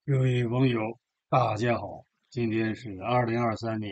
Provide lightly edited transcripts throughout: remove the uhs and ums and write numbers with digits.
各位网友，大家好，今天是2023年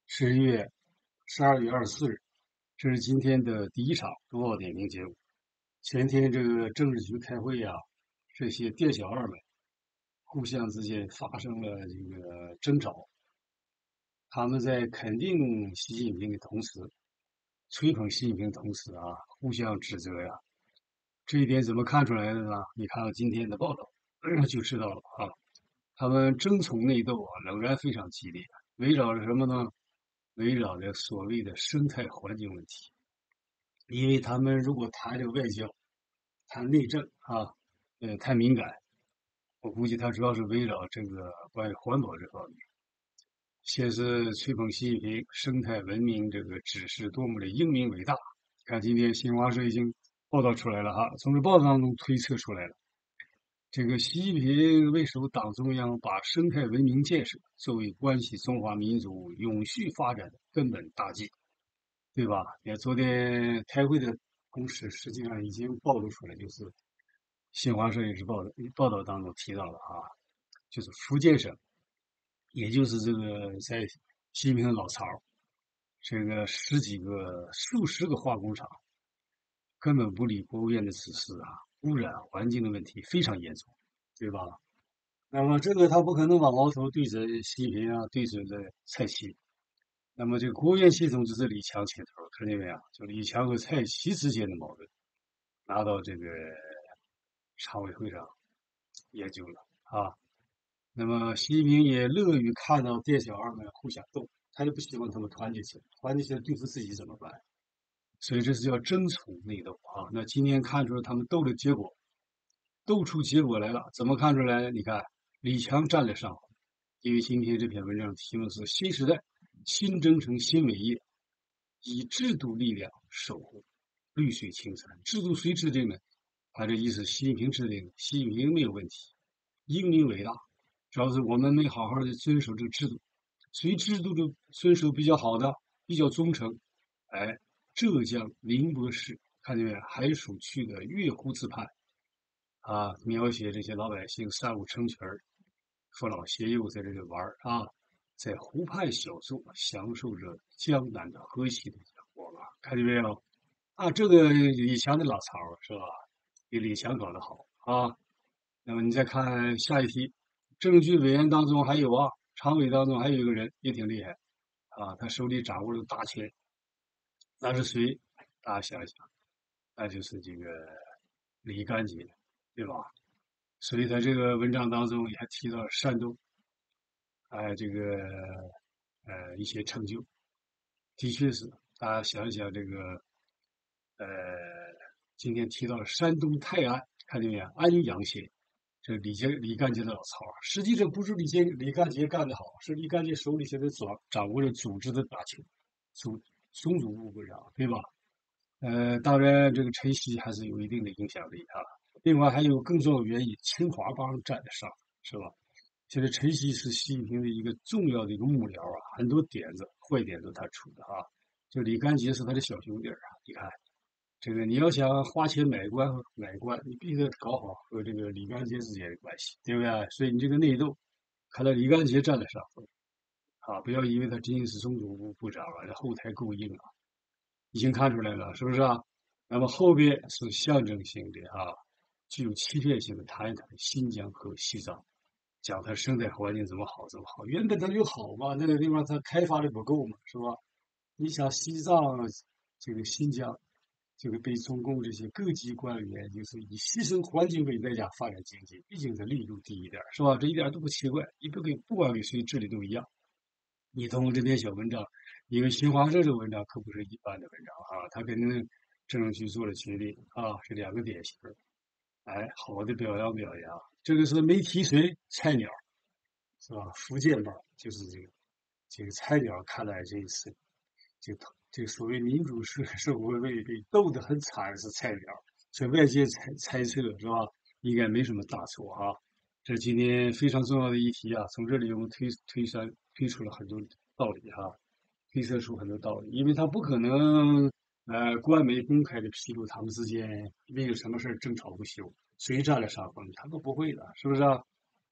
12月24日，这是今天的第一场多报点评节目。前天这个政治局开会啊，这些店小二们互相之间发生了这个争吵，他们在肯定习近平的同时，吹捧习近平的同时啊，互相指责呀。这一点怎么看出来的呢？你看到今天的报道就知道了啊。他们争宠内斗啊，仍然非常激烈，围绕着什么呢？围绕着所谓的生态环境问题。因为他们如果谈这个外交、谈内政啊，太敏感，我估计他主要是围绕这个关于环保这方面。先是吹捧习近平生态文明这个指示多么的英明伟大，看今天新华社已经报道出来了哈，从这报道当中推测出来了。这个习近平为首党中央把生态文明建设作为关系中华民族永续发展的根本大计，对吧？你看昨天开会的同时，实际上已经暴露出来，就是新华社也是报道当中提到了啊，就是福建省，也就是这个在习近平的老巢，这个数十个化工厂根本不理国务院的指示啊，污染环境的问题非常严重，对吧？那么这个他不可能把矛头对准习近平啊，对准这蔡奇。那么这个国务院系统就是李强牵头，看见没有？就李强和蔡奇之间的矛盾拿到这个常委会上研究了啊。那么习近平也乐于看到店小二们互相斗，他就不希望他们团结起来，团结起来对付自己怎么办？所以这是叫争宠内斗啊。那今天看出他们斗的结果，斗出结果来了，怎么看出来？你看李强占了上风，因为今天这篇文章题目是“新时代新征程新伟业，以制度力量守护绿水青山”。制度谁制定的？他这意思，习近平制定的，习近平没有问题，英明伟大。主要是我们没好好的遵守这个制度，谁制度的遵守比较好的，比较忠诚？哎，浙江宁波市看见没有？海曙区的月湖自畔啊，描写这些老百姓三五成群儿，父老携幼在这里玩儿啊，在湖畔小坐，享受着江南的和煦的阳光啊，看见没有？啊，这个李强的老巢儿是吧？比李强搞得好啊。那么你再看下一题，政治局委员当中还有啊，常委当中还有一个人也挺厉害啊，他手里掌握了大权，那是谁？大家想一想，那就是这个李干杰，对吧？所以在这个文章当中也还提到了山东，这个一些成就，的确是大家想一想这个呃，今天提到了山东泰安，看见没有？安阳县，这李干杰的老巢啊，实际上不是李干杰干得好，是李干杰手里现在掌握着组织的大权，组松组部长，对吧？当然，这个陈曦还是有一定的影响力啊。另外还有更重要的原因，清华帮占得上，是吧？现在陈曦是习近平的一个重要的一个幕僚啊，很多点子、坏点子他出的啊。就李干杰是他的小兄弟啊，你看这个你要想花钱买官，你必须得搞好和这个李干杰之间的关系，对不对？所以你这个内斗，看来李干杰占了上风啊！不要以为他仅仅是中组部长啊，这后台够硬啊。已经看出来了，是不是啊？那么后边是象征性的啊，具有欺骗性的谈一谈新疆和西藏，讲它生态环境怎么好，原本它就好嘛，那个地方它开发的不够嘛，是吧？你想西藏这个新疆，这个被中共这些各级官员就是以牺牲环境为代价发展经济，毕竟是利润第一点，是吧？这一点都不奇怪，你不管给谁治理都一样。你通过这篇小文章，因为新华社这个文章可不是一般的文章啊，他跟政治局做了决定啊，是两个典型哎，好的表扬，这个是没提谁菜鸟是吧？福建吧，就是这个菜鸟，看来这一次这个所谓民主社会被斗得很惨是菜鸟，所以外界猜测是吧？应该没什么大错啊。这是今天非常重要的议题啊，从这里我们推出了很多道理哈、推测出很多道理，因为他不可能官媒公开的披露他们之间为了什么事儿争吵不休，谁占了上风，他们不会的，是不是啊？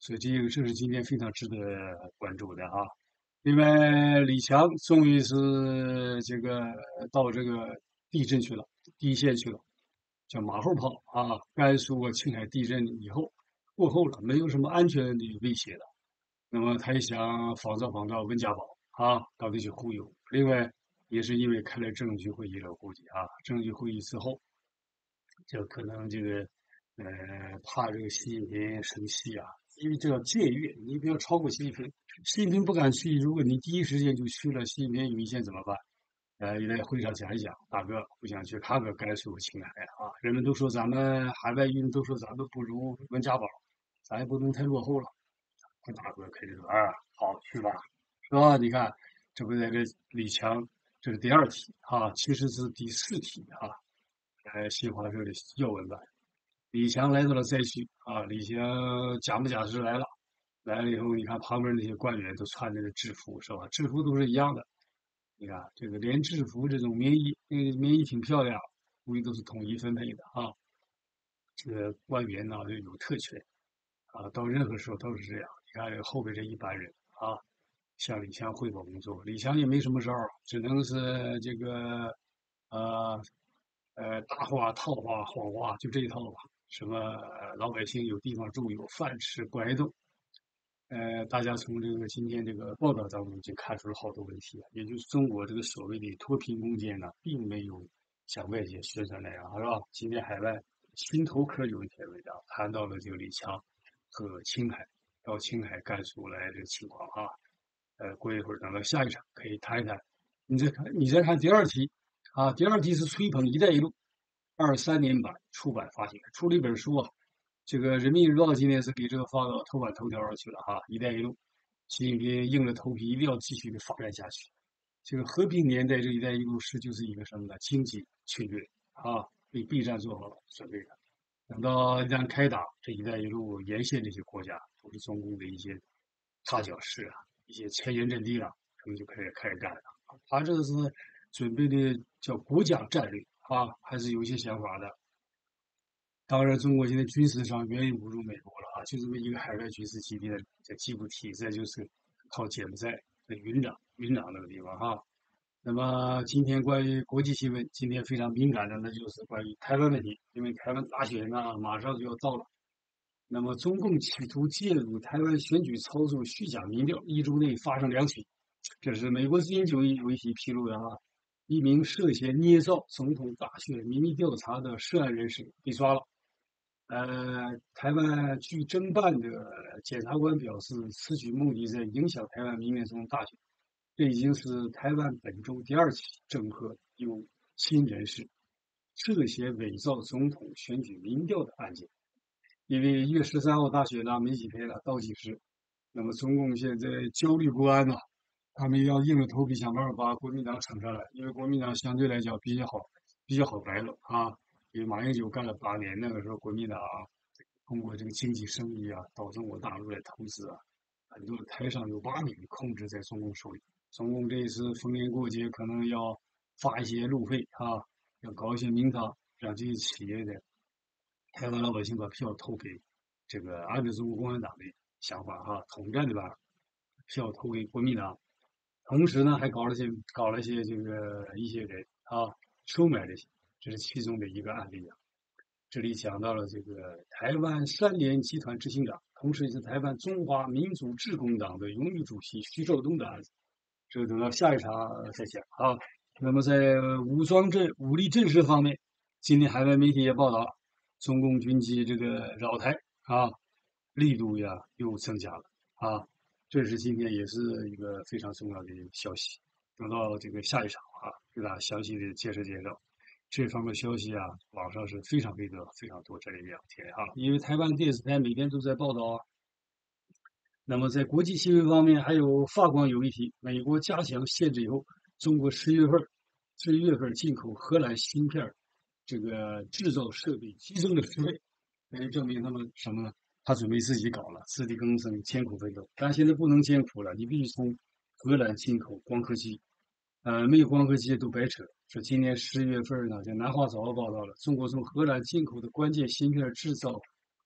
所以这是今天非常值得关注的哈。另外，李强终于是这个到这个地震去了，第一线去了，叫马后炮啊。甘肃啊青海地震以后过后了，没有什么安全的威胁了。那么他也想仿照温家宝啊，到底去忽悠。另外，也是因为开了政治局会议了，估计啊，政治局会议之后，就可能这个怕这个习近平生气啊，因为这叫僭越，你不要超过习近平。习近平不敢去，如果你第一时间就去了，习近平有意见怎么办？也在会上讲一讲，大哥，我想去看看甘肃、青海啊。人们都说咱们海外运都说咱们不如温家宝，咱也不能太落后了。他大哥肯定说，啊，好去吧，是吧？你看，这不在这李强，这是第二题啊，其实是第四题啊。新华社的要闻版，李强来到了灾区啊，李强假模假式来了，来了以后，你看旁边那些官员都穿这个制服，是吧？制服都是一样的，你看这个连制服这种棉衣，那个棉衣挺漂亮，估计都是统一分配的啊。这个官员呢就有特权啊，到任何时候都是这样。你看这个后边这一班人啊，向李强汇报工作，李强也没什么招儿，只能是这个呃大话、套话、谎话，就这一套吧。什么老百姓有地方住、有饭吃、不挨冻。大家从这个今天这个报道当中就看出了好多问题啊，也就是中国这个所谓的脱贫攻坚呢，并没有像外界宣传那样，是吧？今天海外新头壳有一篇文章谈到了这个李强和青海到青海、甘肃来这个情况啊。过一会儿等到下一场可以谈一谈。你再看第二题啊，第二题是吹捧“一带一路”，23年版出版发行，出了一本书啊。这个人民日报今天是给这个放到头版头条上去了哈，“一带一路”，习近平硬着头皮一定要继续的发展下去。这个和平年代，这“一带一路”是就是一个什么呢？经济侵略啊，为备战做好了准备的。等到一旦开打，这“一带一路”沿线这些国家都是中共的一些踏脚石啊，一些前沿阵地了，他们就开始干了。他这个是准备的叫国家战略啊，还是有一些想法的。当然，中国现在军事上远远不如美国了啊，就这么一个海外军事基地在吉布提，再就是靠柬埔寨的云壤那个地方哈。那么今天关于国际新闻，今天非常敏感的，那就是关于台湾问题，因为台湾大选呢马上就要到了。那么中共企图介入台湾选举操作虚假民调，一周内发生2起。这是美国之音有一起披露的啊，一名涉嫌捏造总统大选民意调查的涉案人士被抓了。台湾据侦办的检察官表示，此举目的在影响台湾明年总统大选。这已经是台湾本周第2起侦核有亲人士涉嫌伪造总统选举民调的案件。因为1月13号大选呢没几天了，倒计时。那么中共现在焦虑不安呐、他们要硬着头皮想办法把国民党撑上来，因为国民党相对来讲比较好摆拢啊。因为马英九干了8年，那个时候国民党通过这个经济生意啊，到中国大陆来投资啊，很多台上有把柄控制在中共手里。中共这一次逢年过节可能要发一些路费啊，要搞一些名堂，让这些企业的台湾老百姓把票投给这个按照中国共产党的想法哈，统战的吧，票投给国民党。同时呢，还搞了些这个一些人啊收买这些，这是其中的一个案例啊。这里讲到了这个台湾3联集团执行长，同时也是台湾中华民族致公党的荣誉主席徐寿东的案子，这个等到下一场再讲啊。那么在武力震慑方面，今天海外媒体也报道了，中共军机这个扰台啊，力度呀又增加了啊。这是今天也是一个非常重要的消息。等到这个下一场啊，给大家详细的介绍。这方面消息啊，网上是非常多这2天啊，因为台湾电视台每天都在报道啊。那么在国际新闻方面，还有法广有一题，美国加强限制以后，中国11月份进口荷兰芯片这个制造设备激增了10倍，可以证明他们什么呢？他准备自己搞了，自力更生，艰苦奋斗。但现在不能艰苦了，你必须从荷兰进口光刻机，没有光刻机都白扯。说今年11月份呢，这南华早报报道了，中国从荷兰进口的关键芯片制造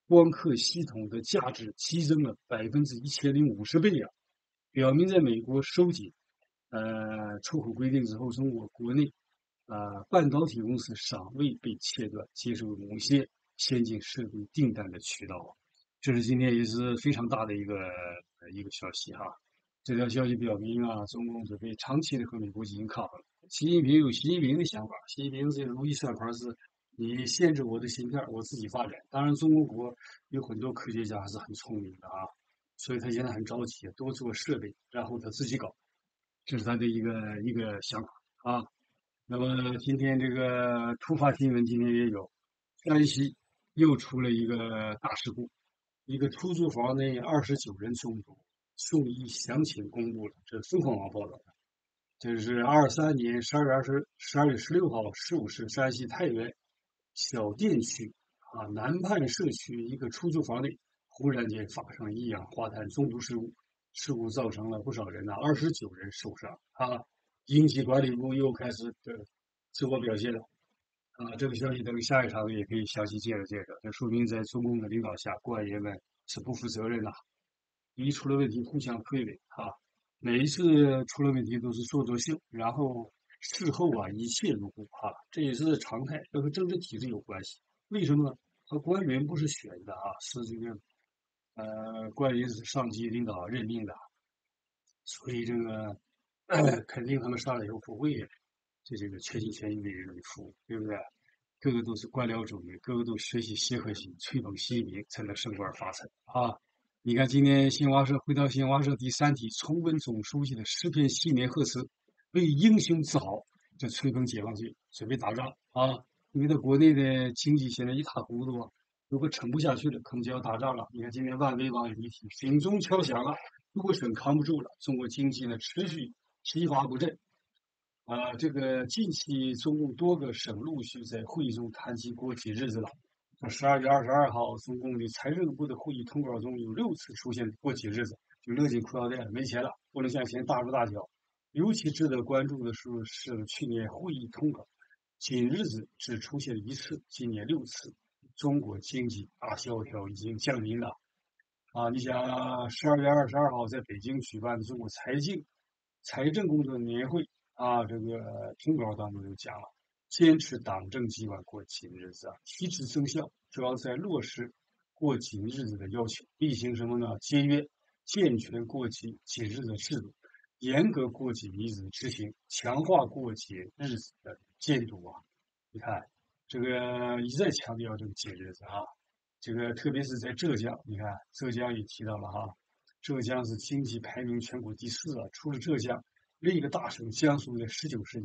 光刻系统的价值激增了1050倍啊，表明在美国收紧出口规定之后，中国国内半导体公司尚未被切断接受某些先进设备订单的渠道。这是今天也是非常大的一个消息哈。这条消息表明啊，中共准备长期的和美国进行抗衡。习近平有习近平的想法，习近平这个如意算盘是，你限制我的芯片，我自己发展。当然，中国有很多科学家还是很聪明的啊，所以他现在很着急，多做设备，然后他自己搞。这是他的一个想法啊。那么今天这个突发新闻，今天也有，山西又出了一个大事故，一个出租房内29人中毒，送医详情公布了，这是凤凰网报道的。这是23年12月16号15时，山西太原小店区南畔社区一个出租房内忽然间发生一氧化碳中毒事故，事故造成了不少人29人受伤啊。应急管理部又开始自我表现了啊。这个消息等下一场也可以详细介绍介绍。这说明在中共的领导下，官员们是不负责任的，一出了问题互相推诿啊。每一次出了问题都是做秀，然后事后一切如故啊，这也是常态，这和政治体制有关系。为什么呢？和官员不是选的是这个官员是上级领导任命的，所以这个肯定他们上来以后不会这个全心全意为人民服务，对不对？个个都是官僚主义，个个都学习协和心，吹捧习近平才能升官发财啊！你看今天新华社回到新华社第3题，重温总书记的10篇新年贺词，为英雄自豪，这吹捧解放军准备打仗啊！因为他国内的经济现在一塌糊涂啊，如果撑不下去了，可能就要打仗了。你看今天万维网有一题，警钟敲响了，如果省扛不住了，中国经济呢持续疲乏不振。这个近期中共多个省陆续在会议中谈及国庆日子了。12月22号，中共的财政部的会议通稿中有6次出现国庆日子，就勒紧裤腰带了，没钱了，不能像以前大手大脚。尤其值得关注的是去年会议通稿，紧日子只出现1次，今年6次。中国经济大萧条已经降临了你想12月22号在北京举办的中国财政工作年会这个通稿当中就讲了，坚持党政机关过紧日子提质增效，主要在落实过紧日子的要求，例行什么呢？节约健全过紧日子制度，严格过紧日子执行，强化过节日子的监督你看，这个一再强调这个节日子这个特别是在浙江，你看浙江也提到了浙江是经济排名全国第4除了浙江，另一个大省江苏在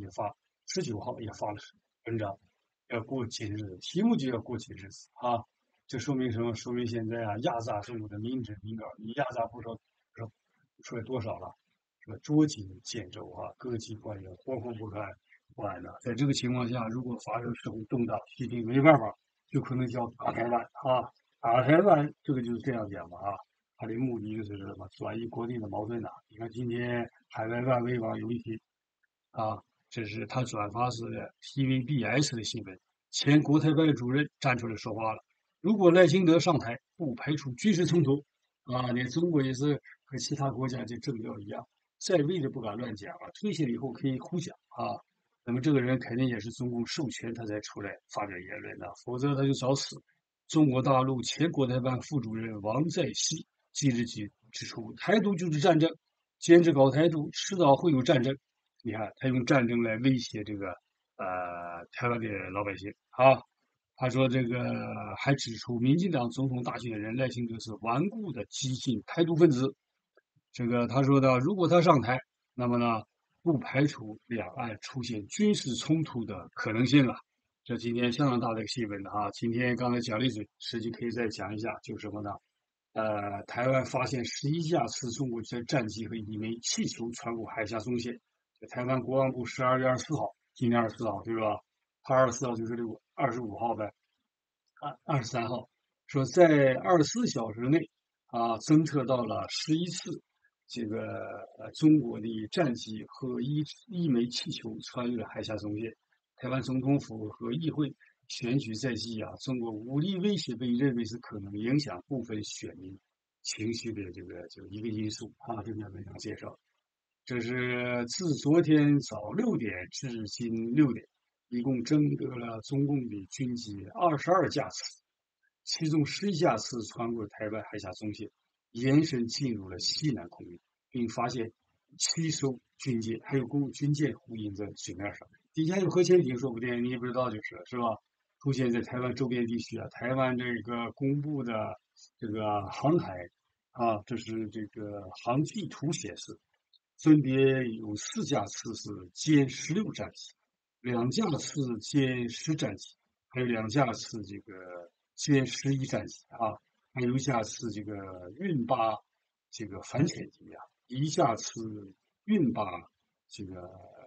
19号也发了文章，要过紧日子，题目就要过紧日子这说明什么？说明现在压榨中国的民脂民膏，你压榨不出来多少了？这个捉襟见肘各级官员惶惶不可不安的。在这个情况下，如果发生社会动荡，习近平没办法，就可能叫打台湾打台湾这个就是这样讲的他的目的就是什么？转移国内的矛盾你看今天海外万维网有一题这是他转发是 TVBS 的新闻，前国台办主任站出来说话了，如果赖清德上台，不排除军事冲突你看中国也是和其他国家这政调一样，在位的不敢乱讲退下以后可以胡讲那么这个人肯定也是中共授权他才出来发表言论的，否则他就找死。中国大陆前国台办副主任王在熙近日指出，台独就是战争，坚持搞台独，迟早会有战争。你看，他用战争来威胁这个台湾的老百姓他说这个还指出，民进党总统大选人赖清德是顽固的激进台独分子。这个他说的，如果他上台，那么呢，不排除两岸出现军事冲突的可能性了。这今天相当大的一个新闻今天刚才讲了一嘴，实际可以再讲一下，就是什么呢？台湾发现11架次中国战机和1枚气球穿过海峡中线。台湾国防部12月24号，今年24号对吧？他24号就是25号呗，23号说在24小时内侦测到了11次这个中国的战机和一枚气球穿越了海峡中线。台湾总统府和议会选举在即啊，中国武力威胁被认为是可能影响部分选民情绪的就一个因素啊。这篇文章介绍，这是自昨天早6点至今6点，一共征得了中共的军机22架次，其中11架次穿过台湾海峡中线，延伸进入了西南空域，并发现7艘军舰，还有军舰呼应在水面上。底下有核潜艇，说不定你也不知道，是吧？出现在台湾周边地区啊，台湾这个公布的这个航海啊，这是这个航迹图显示，分别有4架次是歼16战机，2架次歼10战机，还有2架次这个歼11战机啊，还有1架次这个运八这个反潜机啊，1架次运八这个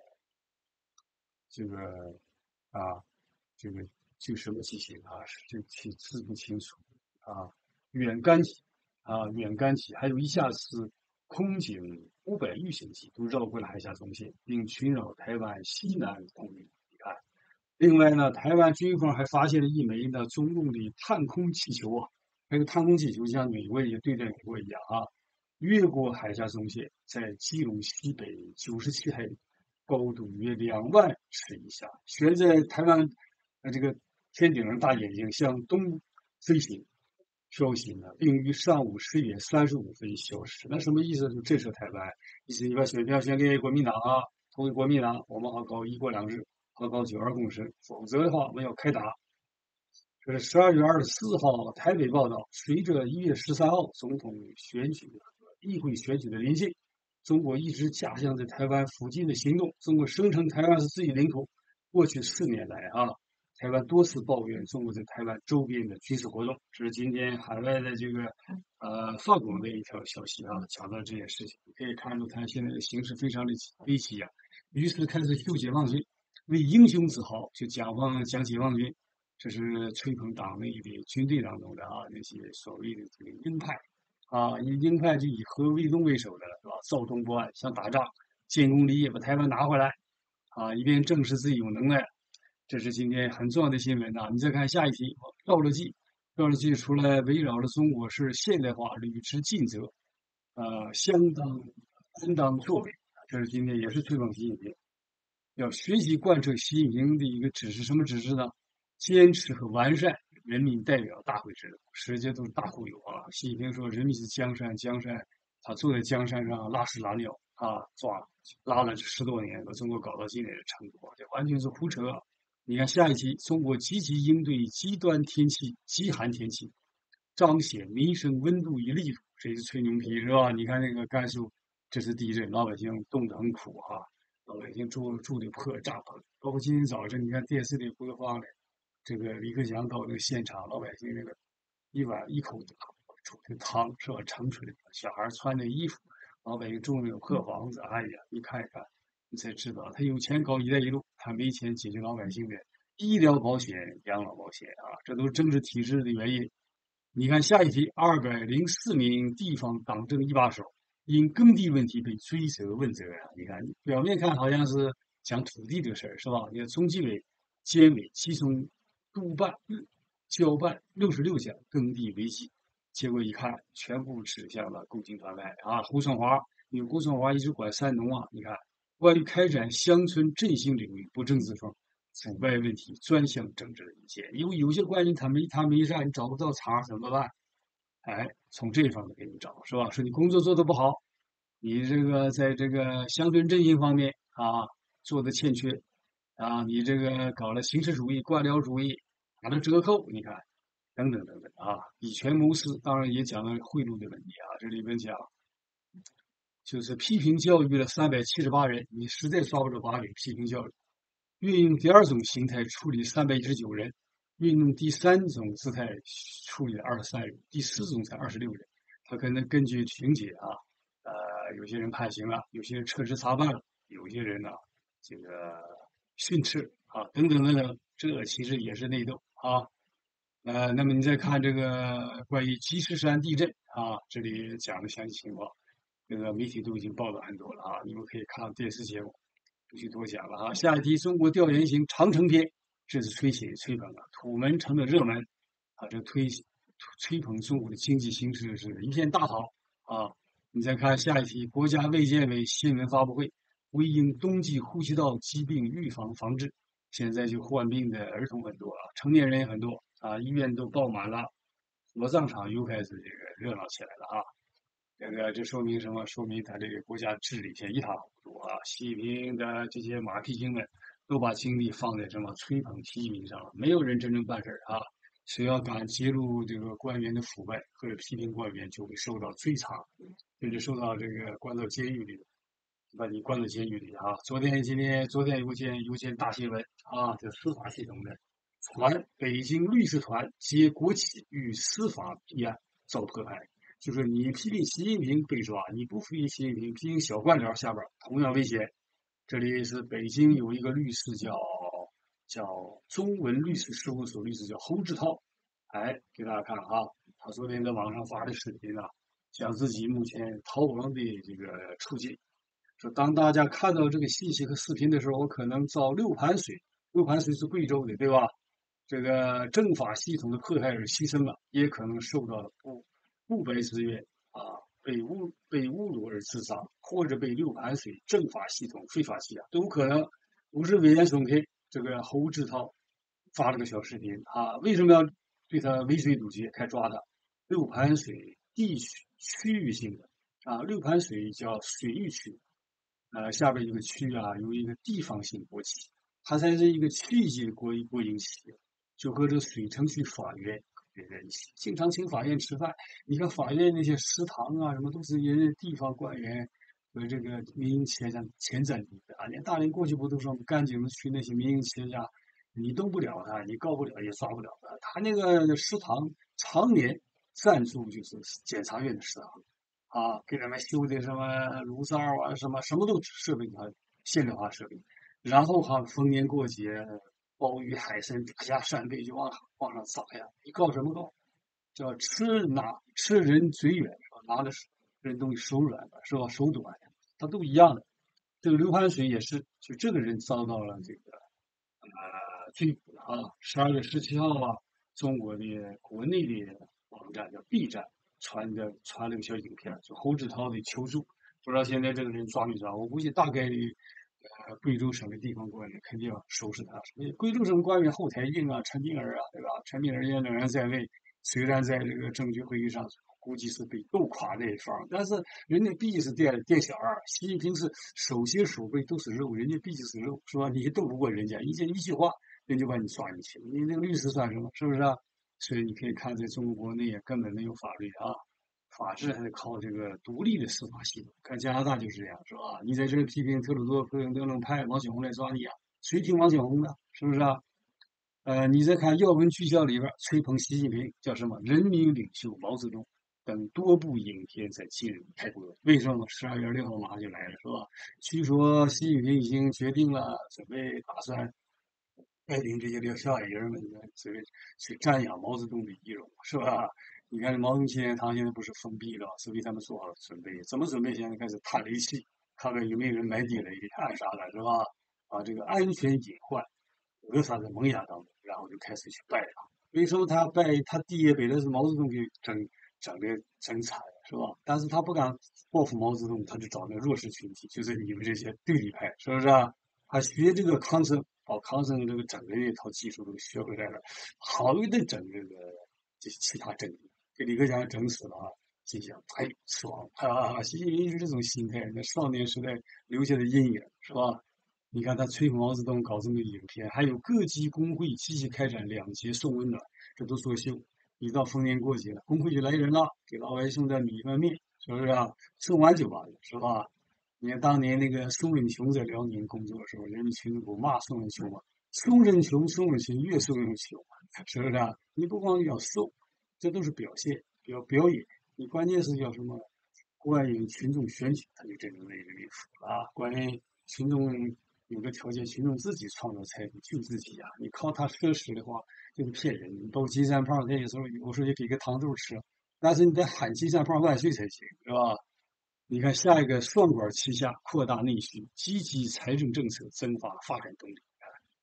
这个啊这个什么机型啊，这字不清楚啊，远干机啊，远干机，还有1架次空警500预型机都绕过了海峡中线，并群扰台湾西南空域。你看，另外呢，台湾军方还发现了一枚呢中共的探空气球啊，这个探空气球像美国也对待美国一样啊，越过海峡中线，在基隆西北97海里，高度约2万尺以下，悬在台湾这个天顶上大眼睛向东飞行。消息呢，并于上午10:35消失。那什么意思？就震慑台湾，意思你把选票选给国民党啊，投给国民党，我们好搞1国2制，好搞9·2共识，否则的话我们要开打。这是12月24号台北报道，随着1月13号总统选举和议会选举的临近，中国一直加强在台湾附近的行动。中国声称台湾是自己领土。过去4年来啊，台湾多次抱怨中国在台湾周边的军事活动。这是今天海外的这个法国的一条消息啊，讲到这件事情，可以看出他现在的形势非常的危急啊。于是开始秀解放军，为英雄自豪，就讲解放军。这是吹捧党内的军队当中的啊那些所谓的这个鹰派啊，鹰派就以核威动为首的是吧？躁动不安，想打仗，建功立业，把台湾拿回来啊，以便证实自己有能耐。这是今天很重要的新闻呐。你再看下一题，赵乐际，赵乐际出来围绕着中国式现代化履职尽责，担当作为。这是今天也是吹捧习近平，要学习贯彻习近平的一个指示，什么指示呢？坚持和完善人民代表大会制度，世界都是大忽悠啊！习近平说人民是江山，江山他坐在江山上拉屎拉尿啊，拉了10多年，把中国搞到今天的程度，这完全是胡扯。你看下一题，中国积极应对极端天气、极寒天气，彰显民生温度与力度，这是吹牛皮是吧？你看那个甘肃，这次地震，老百姓冻得很苦啊，老百姓住的破帐篷，包括今天早上你看电视里播放的。这个李克强到这个现场，老百姓那个一口煮的汤是吧？盛出来的，小孩穿的衣服，老百姓住那个破房子，哎呀，你看一看，你才知道他有钱搞“一带一路”，他没钱解决老百姓的医疗保险、养老保险啊，这都是政治体制的原因。你看下一题，204名地方党政一把手因耕地问题被追责问责呀。你看，表面看好像是讲土地这个事儿是吧？你看中纪委、监委集中督办、交办66项耕地违纪，结果一看，全部指向了共青团派啊！胡春华，因为胡春华一直管三农啊，你看，关于开展乡村振兴领域不正自封、腐败问题专项整治的意见，因为有些官员他没啥，你找不到茬怎么办？哎，从这方面给你找是吧？说你工作做得不好，你这个在这个乡村振兴方面啊做的欠缺啊，你这个搞了形式主义、官僚主义，打了折扣，你看，等等等等啊，以权谋私，当然也讲了贿赂的问题啊。这里边讲，就是批评教育了378人，你实在抓不着把柄，批评教育，运用第2种形态处理319人，运用第3种姿态处理了23人，第4种才26人。他可能根据情节啊，有些人判刑了，有些人撤职查办了，有些人呢，这个训斥啊，等等等等，这其实也是内斗啊。那么你再看这个关于积石山地震啊，这里讲的详细情况，这个媒体都已经报道很多了啊，你们可以看电视节目，不去多讲了啊。下一题，中国调研型长城篇这是吹捧啊，土门成了热门啊，这吹捧中国的经济形势是一片大好啊。你再看下一题，国家卫健委新闻发布会，回应冬季呼吸道疾病预防防治。现在就患病的儿童很多啊，成年人也很多啊，医院都爆满了，火葬场又开始这个热闹起来了啊。这说明什么？说明他这个国家治理现一塌糊涂啊！习近平的这些马屁精们都把精力放在什么吹捧提名上了，没有人真正办事儿啊！谁要敢揭露这个官员的腐败或者批评官员，就会受到追查，甚至受到这个关到监狱里，把你关到监狱里啊！昨天有件大新闻啊，这司法系统的北京律师团接国企与司法弊案遭破拍。就是你批评习近平被抓，你不批评习近平，批评小官僚下边同样危险。这里是北京有一个律师叫中文律师事务所律师叫侯志涛，哎，给大家看啊，他昨天在网上发的视频啊，讲自己目前逃亡的这个处境。说当大家看到这个信息和视频的时候，我可能遭六盘水是贵州的，对吧？这个政法系统的迫害而牺牲了，也可能受到了不白之冤啊，被侮辱而自杀，或者被六盘水政法系统非法羁押，都有可能。不是危言耸听。这个侯志涛发了个小视频啊，为什么要对他围追堵截，开抓他？六盘水区域性的啊，六盘水叫水域区，下边有个区啊，有一个地方性国企，它才是一个区域级的国营企业，就和这水城区法院连在一起，经常请法院吃饭。你看法院那些食堂啊，什么都是人家地方官员和这个民营企业家前瞻的啊。连大连过去不都说干警去那些民营企业家，你动不了他，你告不了也抓不了他。他那个食堂常年赞助就是检察院的食堂。啊，给他们修的什么炉灶啊，什么都设备啊，现代化设备。然后哈，逢年过节，鲍鱼、海参、大虾、扇贝就往上撒呀。你告什么告？叫吃人嘴软，是吧？拿着人东西手软的，是吧？手短的，他都一样的。这个刘盘水也是，就这个人遭到了这个追捕了啊。12月17号啊，中国的国内的网站叫 B 站传了个小影片，就侯志涛的求助，不知道现在这个人抓没抓？我估计大概率，贵州省的地方官员肯定要收拾他。贵州省官员后台硬啊，陈敏尔啊，对吧？陈敏尔也仍然在位，虽然在这个政局会议上估计是被斗垮那一方，但是人家毕竟是店小二，习近平是手心手背都是肉，人家毕竟是肉，是吧？你斗不过人家，一句话，人就把你抓进去，你那个律师算什么？是不是啊？所以你可以看，在中国内也根本没有法律啊，法治还得靠这个独立的司法系统。看加拿大就是这样，是吧？你在这批评特鲁多、克林顿能派王小红来抓你啊？谁听王小红的？是不是啊？你再看要闻聚焦里边吹捧习近平，叫什么？人民领袖毛泽东等多部影片在近日开播。为什么？12月6号马上就来了，是吧？据说习近平已经决定了，打算带领这些小矮人们去瞻仰毛泽东的遗容，是吧？你看毛泽东纪念堂现在不是封闭了，是为他们做好了准备。怎么准备？现在开始探雷器，看看有没有人埋地雷干啥的，是吧？把这个安全隐患扼杀在萌芽当中，然后就开始去拜他。为什么他拜他爹本来是毛泽东给整惨，是吧？但是他不敢报复毛泽东，他就找那弱势群体，就是你们这些对立派，是不是啊？他学这个康生，把康生这个整人一套技术都学回来了，好的整这其他政敌，给李克强整死了啊！心想，哎，爽啊！习近平是这种心态，那少年时代留下的阴影，是吧？你看他吹毛泽东搞这么个影片，还有各级工会积极开展两节送温暖，这都作秀。一到逢年过节了，工会就来人了，给老百姓的米饭面，是不是啊？送完就完了，是吧？你看当年那个宋任穷在辽宁工作的时候，人民群众不骂宋任穷嘛？宋任穷，越送越穷，是不是啊？你不光要送，这都是表现、表演，你关键是要什么？关于群众选举，他就真正为人民服务啊！关于群众有个条件，群众自己创造财富，救自己啊！你靠他奢侈的话，就是骗人。你包金三胖，那有时候也给个糖豆吃，但是你得喊金三胖万岁才行，是吧？你看下一个双管齐下，扩大内需，积极财政政策，增发发展动力。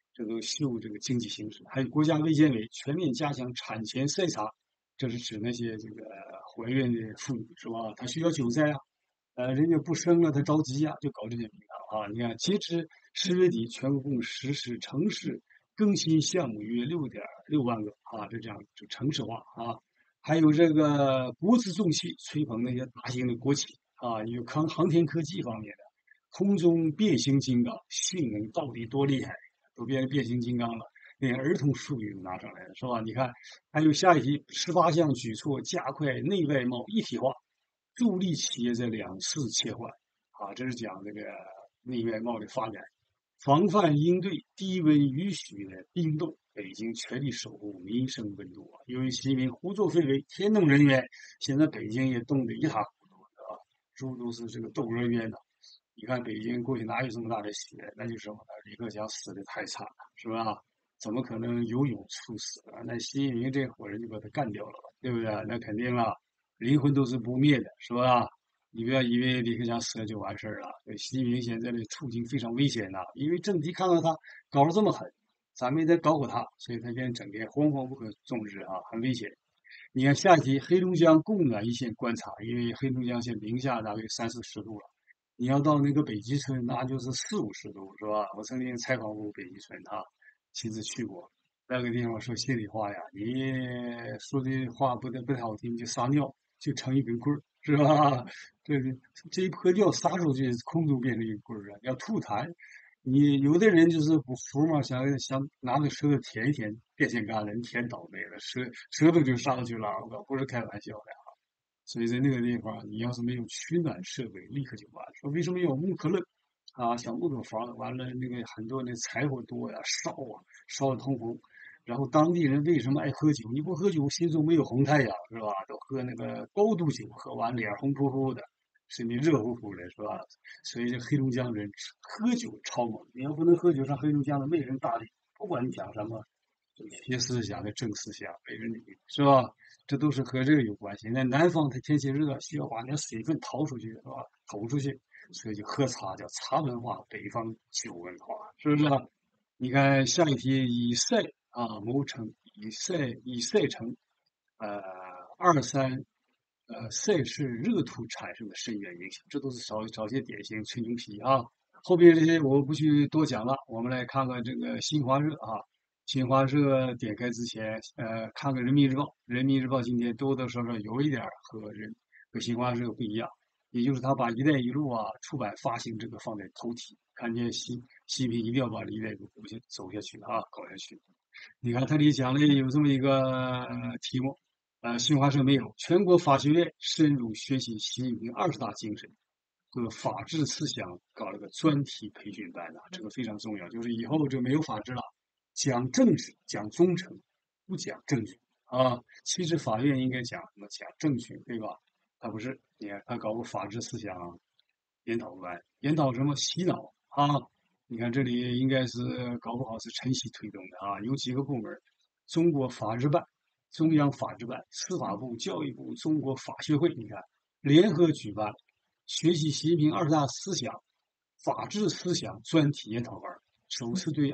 这都秀这个经济形势。还有国家卫健委全面加强产前筛查，这是指那些这个怀孕的妇女是吧？她需要救灾啊，人家不生了，她着急呀、就搞这些名堂啊。你看，截至10月底，全国共实施城市更新项目约6.6万个啊，这样就城市化啊。还有这个国资重器吹捧那些大型的国企啊，有航天科技方面的空中变形金刚，性能到底多厉害，都变成变形金刚了，连儿童术语都拿上来了，是吧？你看，还有下一题，18项举措加快内外贸一体化，助力企业在2次切换啊，这是讲这个内外贸的发展。防范应对低温雨雪的冰冻，北京全力守护民生温度啊！由于习近平胡作非为，天动人怨，现在北京也冻得一塌糊涂，啊，诸都是这个窦娥冤呐。你看北京过去哪有这么大的雪？那就是什么呢？李克强死的太惨了，是吧？怎么可能游泳猝死啊？那习近平这伙人就把他干掉了，对不对？那肯定了，灵魂都是不灭的，是吧？你不要以为李克强死了就完事儿了。习近平现在的处境非常危险呐，因为政敌看到他搞得这么狠，咱们也得搞过他，所以他现在整天惶惶不可终日啊，很危险。你看下一题，黑龙江供暖一线观察，因为黑龙江现在零下大概30-40度了，你要到那个北极村，那就是40-50度，是吧？我曾经采访过北极村啊，亲自去过那个地方。说心里话呀，你说的话不太好听，就撒尿就成一根棍儿，是吧？这一泼尿撒出去，空中变成一个棍儿啊！要吐痰，你有的人就是不服嘛，想拿着舌头舔一舔电线杆子，你舔倒霉了，舌头就上去了，我不是开玩笑的。所以在那个地方，你要是没有取暖设备，立刻就完。说为什么要木可乐啊？小木头房，完了那个很多那柴火多呀，烧得通红。然后当地人为什么爱喝酒？你不喝酒，心中没有红太阳，是吧？都喝那个高度酒，喝完脸红扑扑的，身体热乎乎的，是吧？所以这黑龙江人喝酒超猛。你要不能喝酒，上黑龙江的没人搭理，不管你讲什么。邪思想的正思想，美人女是吧？这都是和这个有关系。那南方它天气热，需要把那水分逃出去，是吧？投出去，所以就喝茶叫茶文化，北方酒文化，是不是啊？你看下一题，以赛啊谋成，以赛成，呃23赛事热土产生的深远影响，这都是找些典型吹牛皮啊。后边这些我不去多讲了，我们来看看这个新华社啊。新华社点开之前，看看人民日报。人民日报今天多多少少有一点和新华社不一样，也就是他把“一带一路”啊出版发行这个放在头题，看见习近平一定要把“一带一路”走下去啊，搞下去。你看，它里讲了有这么一个题目，新华社没有。全国法学院深入学习习近平20大精神和法治思想，搞了个专题培训班呐，这个非常重要。就是以后就没有法治了，讲政治，讲忠诚，不讲证据啊。其实法院应该讲什么？讲证据，对吧？他不是，你看他搞个法治思想研讨班，研讨什么？洗脑啊！你看这里应该是搞不好是晨曦推动的啊，有几个部门：中国法制办、中央法制办、司法部、教育部、中国法学会，你看联合举办学习习近平20大思想、法治思想专题研讨班，首次对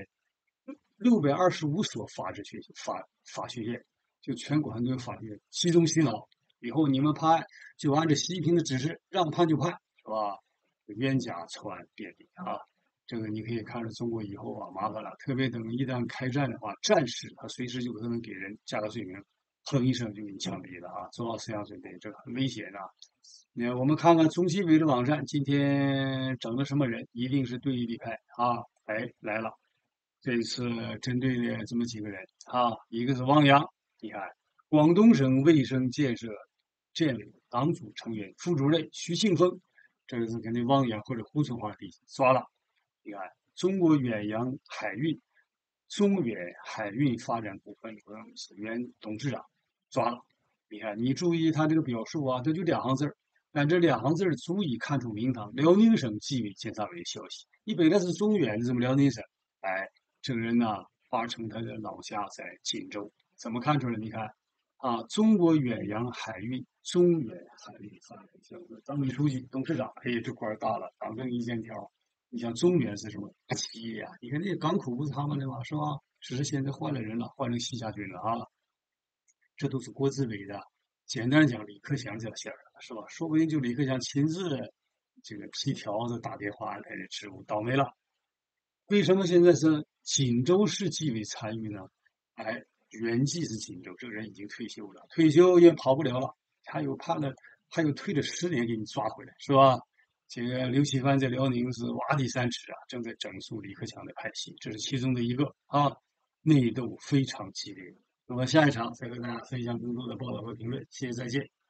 625所法治学校、法学院，就全国很多法学院集中洗脑。以后你们判就按照习近平的指示，让判就判，是吧？冤假错案遍地啊！这个你可以看出中国以后啊麻烦了，特别等一旦开战的话，战士他随时就可能给人加个罪名，哼一声就给你枪毙了啊！做好思想准备，这个很危险的。你看，我们看看中纪委的网站，今天整了什么人？一定是对立派啊！哎，来了，这一次针对的这么几个人啊，一个是汪洋，你看，广东省卫生建设建委党组成员、副主任徐庆峰，这个是肯定汪洋或者胡春华弟抓了。你看，中远海运发展股份有限公司原董事长抓了。你看，你注意他这个表述啊，这就2行字但这2行字足以看出名堂。辽宁省纪委监察委的消息，你本来是中远的，怎么辽宁省？哎，这个人呢，八成他的老家在锦州，怎么看出来？你看啊，中国远洋海运、中远海运发展项目党委书记、董事长，哎，这官大了，党政一线条。 你像中原是什么大企业呀、你看那些港口不是他们的吗？是吧？只是现在换了人了，换成习家军了啊，这都是国资委的。简单讲，李克强这些人是吧？说不定就李克强亲自这个批条子打电话来的职务，倒霉了。为什么现在是锦州市纪委参与呢？哎，原籍是锦州，这个人已经退休了，退休也跑不了了，还有退了10年给你抓回来，是吧？这个刘启藩在辽宁是挖地三尺啊，正在整肃李克强的派系，这是其中的一个啊，内斗非常激烈。那么下一场再和大家分享更多的报道和评论，谢谢，再见。